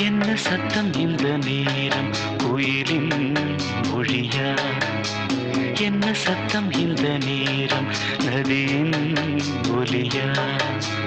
என்ன சத்தம் இந்த நேரம் குயிலின் மொழியா? என்ன சத்தம் இந்த நேரம் நதியின் ஒலியா?